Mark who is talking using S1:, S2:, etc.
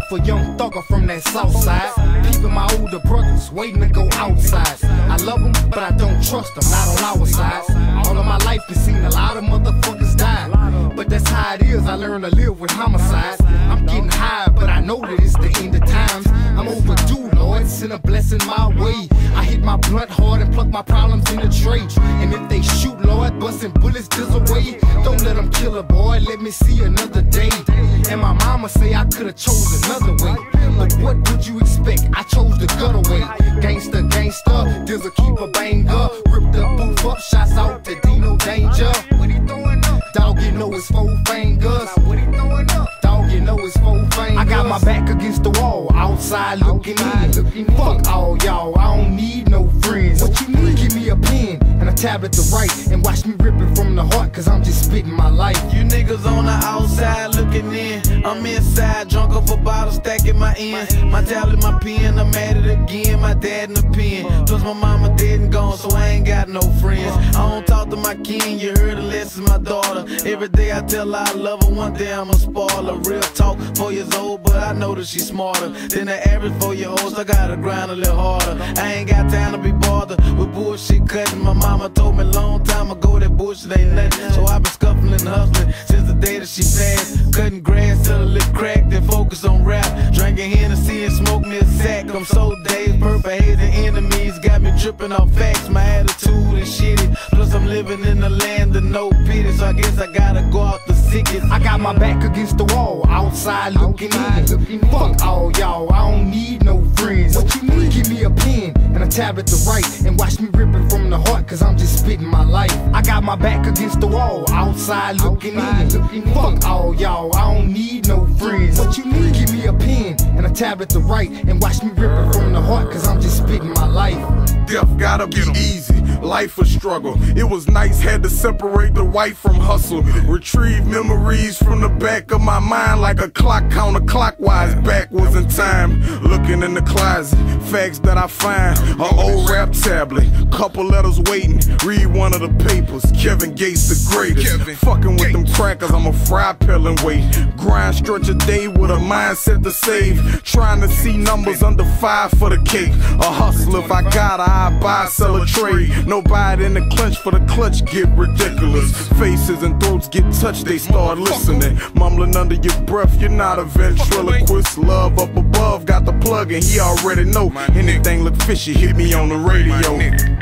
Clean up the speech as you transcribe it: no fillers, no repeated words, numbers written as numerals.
S1: off a young thugger from that south side. Peeping my older brothers, waiting to go outside. I love them, but I don't trust them, not on our side. All of my life has seen a lot of motherfuckers die, but that's how it is, I learned to live with homicide. I'm getting high, but I know that it's the end of times. I'm overdue, Lord, send a blessing my way. I hit my blunt hard and pluck my problems in the tray. And if they shoot, Lord, busting bullets this away. Don't let them kill a boy, let me see another day. And my mama say I could've chose another way, but what would you expect? I chose the gutter way. Gangsta, gangsta, Dizzle keep a banger. Rip the booth up, shots out to Dino Danger. What he throwing up? Dog, you know it's 4 fingers. What he throwing up? Dog, you know it's 4 fingers. I got my back against the wall, outside looking in. Fuck all y'all, I don't need no friends. What you need? Give me a pen and a tablet to write, and watch me rip it from the heart, cause I'm just spitting my life.
S2: You niggas on the outside looking in, I'm inside, drunk off a bottle, stacking my ends. My tablet, my pen, I'm at it again. My dad in the pen, plus my mama dead and gone, so I ain't got no friends. I don't talk to my kin, you heard the lesson, my daughter. Every day I tell her I love her, one day I'ma spoil her. Real talk, 4 years old, but I know that she's smarter than the average 4-year-old, so I gotta grind a little harder. I ain't got time to be bothered with bullshit cutting. My mama told me a long time ago that bullshit ain't nothing, so I've been scuffling and hustling since the day that she passed. Cutting grass till the lip cracked, then focus on rap. Drinking Hennessy and smoke me a sack. I'm so dazed, purple haze and enemies got me tripping off facts. My attitude is shitty, plus I'm living in the land of no pity, so I guess I gotta go out the sickest.
S1: I got my back against the wall, outside looking in. Fuck all y'all, I don't need no friends. What you need? Give me a pen and a tablet to write, and watch me rip it from the heart, cause I'm just spitting my life. I got my back against the wall, outside looking in. Fuck all y'all, I don't need no friends. What you need? Give me a pen and a tablet to write, and watch me rip it from the heart, cause I'm just spitting my life.
S3: Death gotta be easy, life a struggle. It was nice, had to separate the white from hustle. Retrieve memories from the back of my mind like a clock counterclockwise, backwards in time. Looking in the closet, facts that I find. An old rap tablet, couple letters waiting. Read one of the papers, Kevin Gates the greatest. Fucking with them crackers, I'm a fry pill and wait. Grind, stretch a day with a mindset to save. Trying to see numbers under 5 for the cake. A hustler, if I got I buy, sell a trade. Nobody in the clinch for the clutch get ridiculous. Faces and throats get touched, they start listening. Mumbling under your breath, you're not a ventriloquist. Love up above, got the plug and he already know. Anything look fishy, hit me on the radio.